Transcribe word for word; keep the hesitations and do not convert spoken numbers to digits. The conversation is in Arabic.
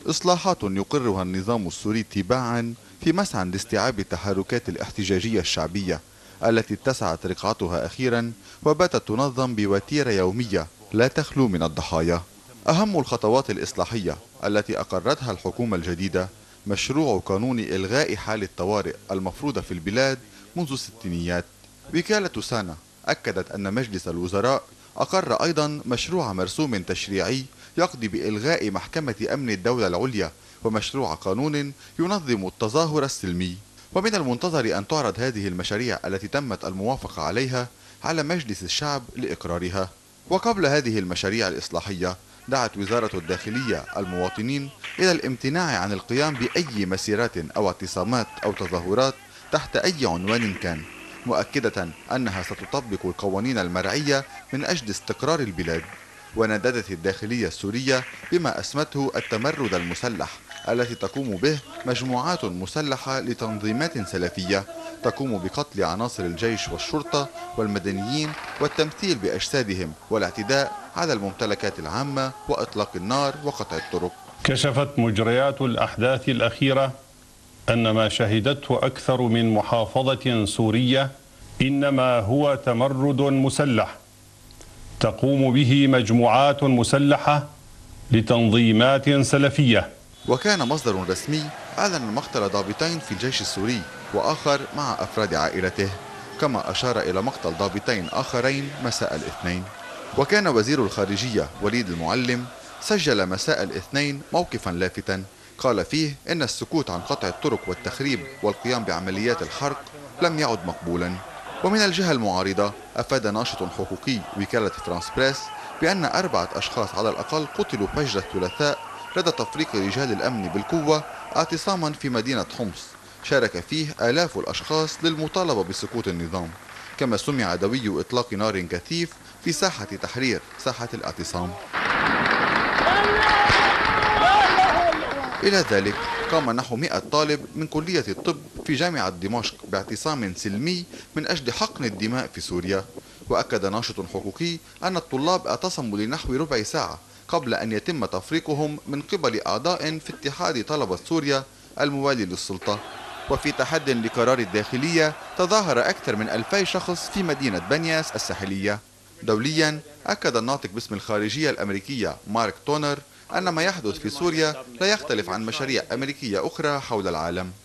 إصلاحات يقرها النظام السوري تباعا في مسعى لاستيعاب التحركات الاحتجاجية الشعبية التي اتسعت رقعتها أخيرا وباتت تنظم بوتيرة يومية لا تخلو من الضحايا. أهم الخطوات الإصلاحية التي أقرتها الحكومة الجديدة مشروع قانون إلغاء حال الطوارئ المفروضة في البلاد منذ الستينيات. وكالة سانا أكدت أن مجلس الوزراء أقر أيضا مشروع مرسوم تشريعي يقضي بإلغاء محكمة أمن الدولة العليا ومشروع قانون ينظم التظاهر السلمي. ومن المنتظر أن تعرض هذه المشاريع التي تمت الموافقة عليها على مجلس الشعب لإقرارها. وقبل هذه المشاريع الإصلاحية دعت وزارة الداخلية المواطنين إلى الامتناع عن القيام بأي مسيرات أو اعتصامات أو تظاهرات تحت أي عنوان كان، مؤكدة أنها ستطبق القوانين المرعية من أجل استقرار البلاد. ونددت الداخلية السورية بما أسمته التمرد المسلح التي تقوم به مجموعات مسلحة لتنظيمات سلفية تقوم بقتل عناصر الجيش والشرطة والمدنيين والتمثيل بأجسادهم والاعتداء على الممتلكات العامة وإطلاق النار وقطع الطرق. كشفت مجريات الأحداث الأخيرة أن ما شهدته أكثر من محافظة سورية إنما هو تمرد مسلح تقوم به مجموعات مسلحة لتنظيمات سلفية. وكان مصدر رسمي أعلن مقتل ضابطين في الجيش السوري وآخر مع أفراد عائلته، كما أشار إلى مقتل ضابطين آخرين مساء الاثنين. وكان وزير الخارجية وليد المعلم سجل مساء الاثنين موقفا لافتا قال فيه إن السكوت عن قطع الطرق والتخريب والقيام بعمليات الحرق لم يعد مقبولا. ومن الجهة المعارضة أفاد ناشط حقوقي وكالة فرانس بريس بأن أربعة أشخاص على الأقل قتلوا فجر الثلاثاء لدى تفريق رجال الأمن بالقوة اعتصاما في مدينة حمص شارك فيه آلاف الأشخاص للمطالبة بسقوط النظام، كما سمع دوي إطلاق نار كثيف في ساحة تحرير ساحة الاعتصام. إلى ذلك قام نحو مئة طالب من كلية الطب في جامعة دمشق باعتصام سلمي من أجل حقن الدماء في سوريا. وأكد ناشط حقوقي أن الطلاب اعتصموا لنحو ربع ساعة قبل أن يتم تفريقهم من قبل أعضاء في اتحاد طلبة سوريا الموالي للسلطة. وفي تحد لقرار الداخلية تظاهر أكثر من ألفي شخص في مدينة بنياس الساحلية. دوليا أكد الناطق باسم الخارجية الأمريكية مارك تونر أن ما يحدث في سوريا لا يختلف عن مشاريع أمريكية أخرى حول العالم.